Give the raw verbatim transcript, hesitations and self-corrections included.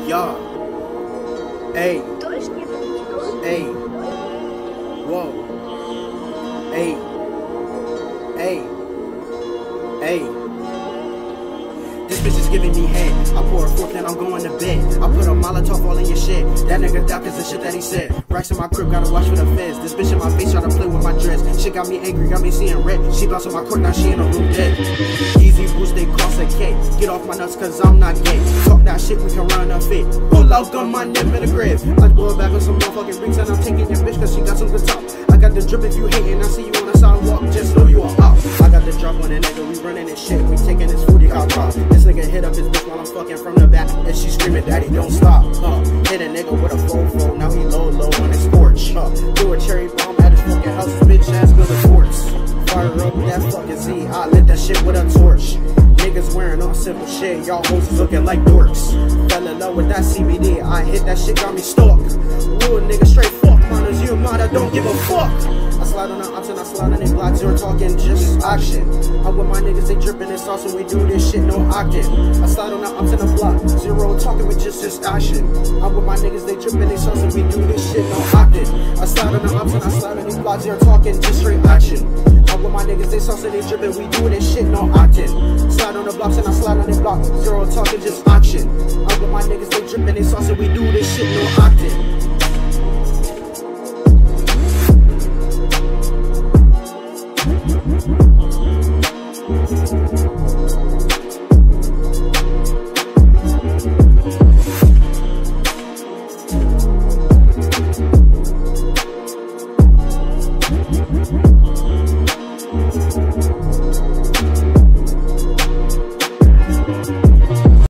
Y'all. Hey. Hey. Whoa. Hey. Hey. Hey. This bitch is giving me head. I pour a fork, then I'm going to bed. I put a Molotov all in your shit. That nigga duck is the shit that he said. Racks in my crib, gotta watch for the feds. This bitch in my face, try to play with my dress. Shit got me angry, got me seeing red. She bounced on my court, now she in a room dead. Easy boost, they cost a K. Get off my nuts, cause I'm not gay. Talk that shit, we can run a fit. Pull out gun, my nip in the grave. I blow it back on some motherfucking rings, and I'm taking your bitch, cause she got some good talk. I got the drip if you hating, I see you on the sidewalk, just know you are out. I got the drop on the nigga, we running this shit. We taking this food, he got robbed. This nigga hit up his bitch while I'm fucking from the back, and she screaming, daddy, don't stop. Uh, hit a nigga with a fofo, now he low, low on his porch. Uh, do a cherry bomb at his fucking house, his bitch ass build a forts. Fire up that fucking Z, I lit that shit with a torch. Niggas wearing all simple shit, y'all hoes is looking like dorks. Fell in love with that C B D, I hit that shit, got me stalked. Little nigga straight fuck, minors, you mad, I don't give a fuck. I slide on the option, I slide on the block, zero talking, just action. I'm with my niggas, they dripping in sauce, and we do this shit, no octane. I slide on the option, the block, zero talking, we just just action. I'm with my niggas, they dripping in sauce, and we do this shit, no octane. I slide on the option, I slide on the block, zero talking, just straight action. I'm with my niggas, they sauce, and they dripping, we do this shit, no octane. Slide on the blocks, and I slide on the block, zero talking, just action. I'm with my niggas, they dripping in sauce, and we do this shit, no octane.